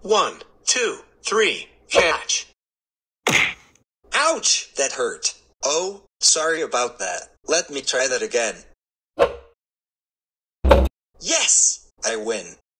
1, 2, 3, catch. Ouch! That hurt. Oh, sorry about that. Let me try that again. Yes! I win.